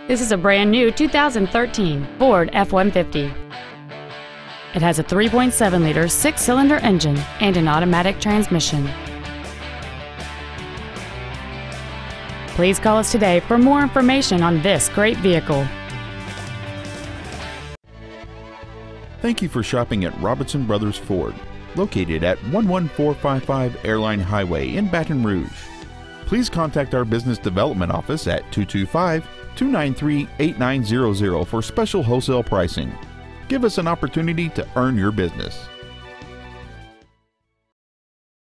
This is a brand new 2013 Ford F-150. It has a 3.7-liter six-cylinder engine and an automatic transmission. Please call us today for more information on this great vehicle. Thank you for shopping at Robertson Brothers Ford, located at 11455 Airline Highway in Baton Rouge. Please contact our business development office at 225-293-8900 for special wholesale pricing. Give us an opportunity to earn your business.